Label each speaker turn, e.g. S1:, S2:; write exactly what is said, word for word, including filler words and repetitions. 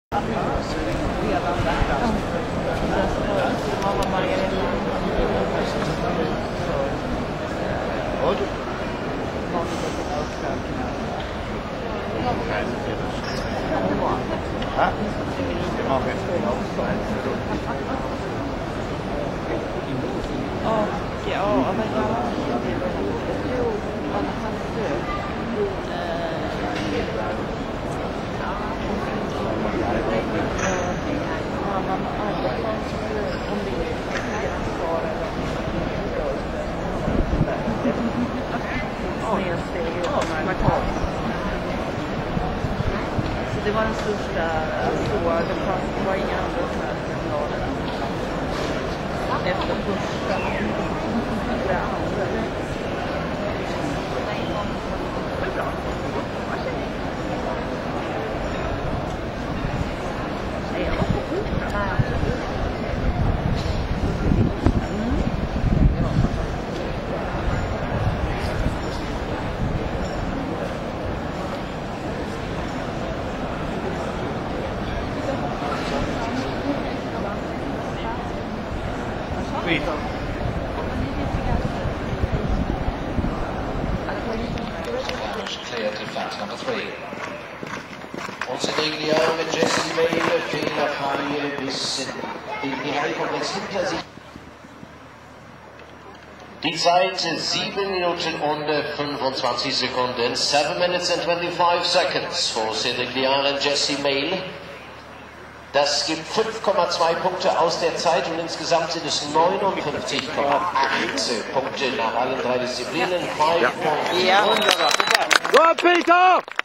S1: Det var den största stora, det var inga andra smärtsignaler efter första eller andra. Det är bra. Nej, jag var på opera.
S2: Clear to flat number three. Thomsen-The mit Jessie Mail, fehlerfrei bis in die Reihenkomplex hinter sich. Die Zeit sieben Minuten und fünfundzwanzig Sekunden. seven minutes and twenty-five seconds for Thomsen-The und Jessie Mail. Das gibt fünf Komma zwei Punkte aus der Zeit und insgesamt sind es neunundfünfzig Komma acht Punkte nach allen drei Disziplinen.
S3: Ja. Ja. Go, Peter!